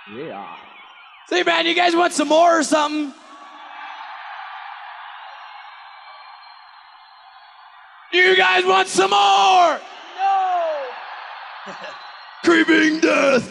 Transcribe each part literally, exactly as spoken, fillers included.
Yeah. Say, man, you guys want some more or something? You guys want some more? No. Creeping death.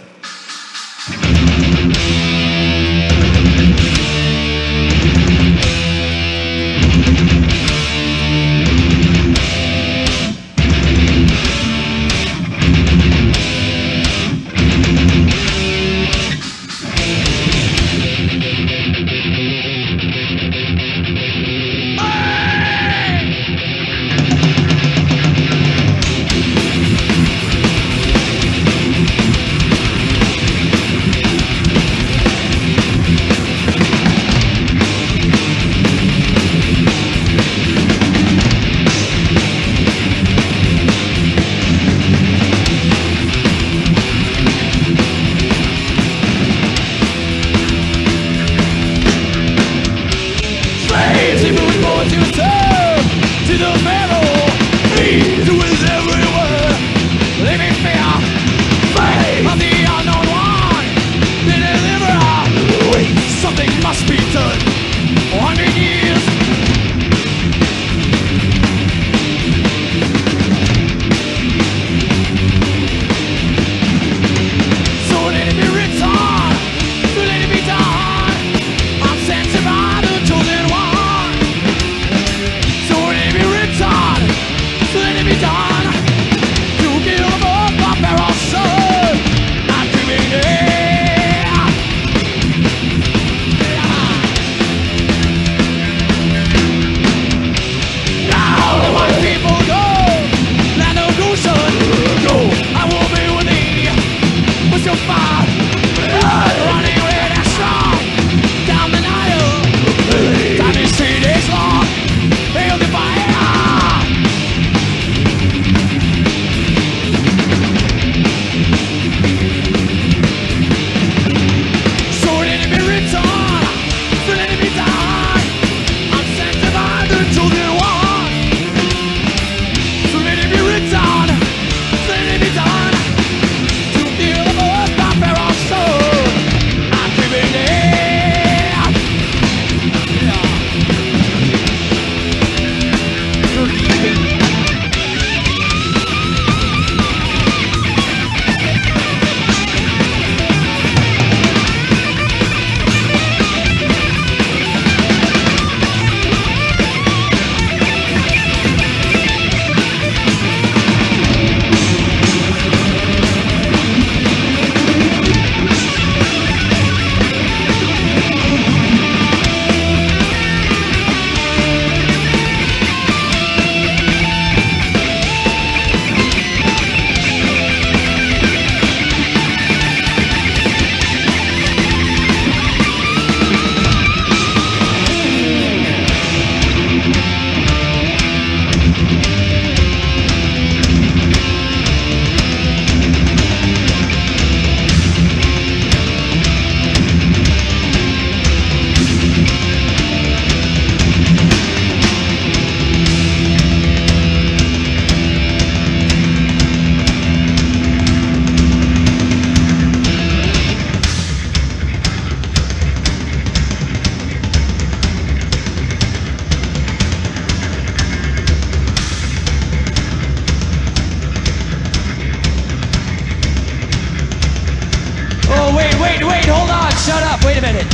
Wait a minute.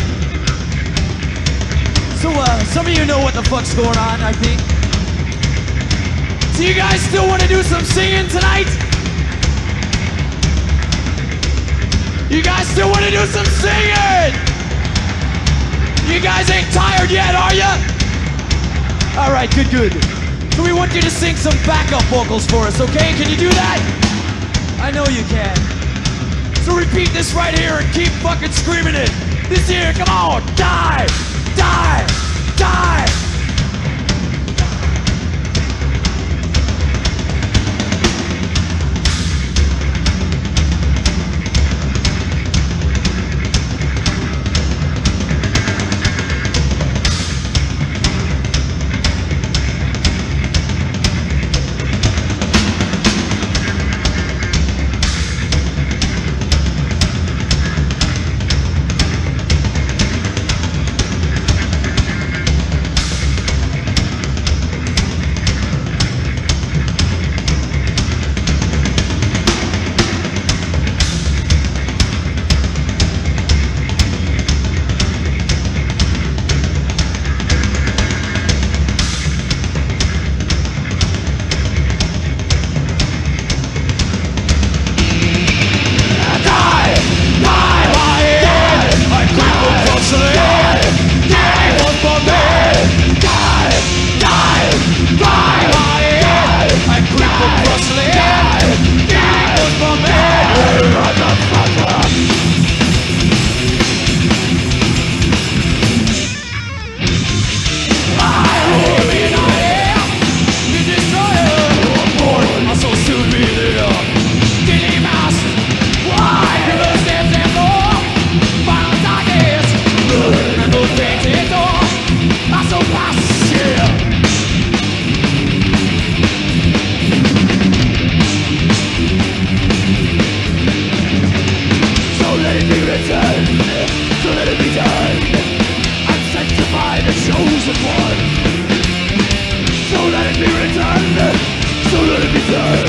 So, uh, some of you know what the fuck's going on, I think. So you guys still want to do some singing tonight? You guys still want to do some singing? You guys ain't tired yet, are ya? All right, good, good. So we want you to sing some backup vocals for us, okay? Can you do that? I know you can. So repeat this right here and keep fucking screaming it. This here, come on, die, die, die. be done. I'm sanctified, the chosen one. So let it be written, so let it be done.